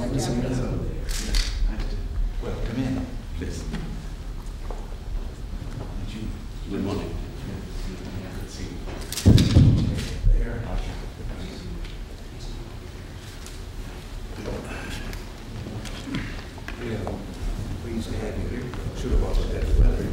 Well, come in, please. Good morning. Let's see. There. Yeah, pleased to have you here. Should have also had the weather.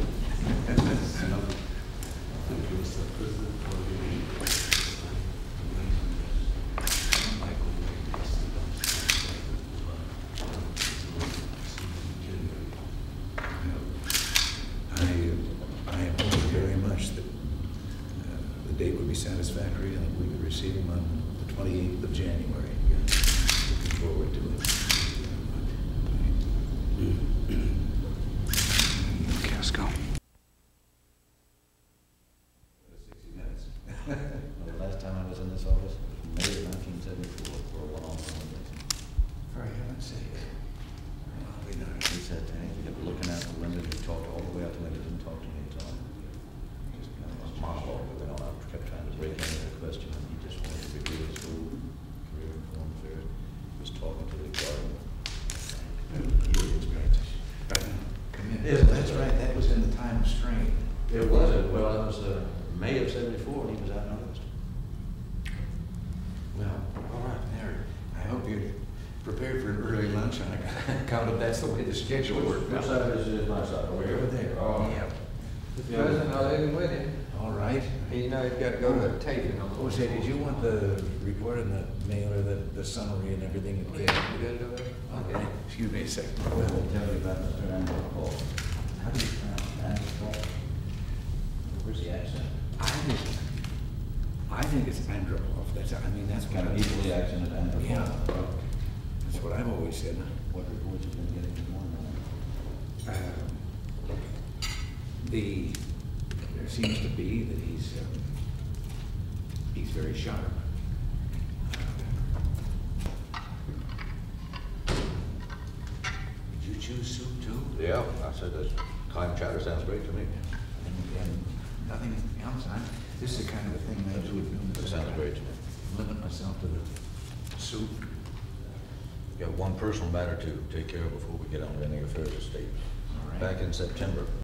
I hope very much that the date would be satisfactory and that we could receive him on the 28th of January. Looking forward to it. Casco. 60 minutes. The last time I was in this office was May of 1974 for a long meeting. For heaven's sake. We know. He said, hey, he kept looking out the window, he talked all the way out the window, didn't talk to me at all. Just kind of a monologue that went on. I kept trying to break into the question, and he just wanted to be good at school, career and foreign affairs. He was talking to the garden. Come in. Yes, that's right. That was in the time of strain. It wasn't. Well, it was May of '74, and he was out in August. Well, all right, Harry. I hope you're prepared for an early lunch. I counted that's the way the schedule worked. Which side is my side? Over here? Over there. Oh. Yeah. The president, I'll leave him with him. All right. He knows he's got to go to the taping. Oh, say, did you want the report and the mailer, the summary and everything that came? Yeah, you gotta do it. Okay. Excuse me a second. Well, tell me about Mr. Andrew Paul. How do you pronounce Andrew Paul? Where's the accent? I think it's Andropov. That's Kind of equally accented Andrew Paul. Yeah. That's what I've always said. What reports have been getting this morning? There seems to be that he's very sharp. Did you choose soup too? Yeah, I said that clam chowder sounds great to me. And nothing else. This is the kind of a thing I do with That sounds great to me. Limit myself to the soup. Got one personal matter to take care of before we get on to any affairs of state. All right. Back in September,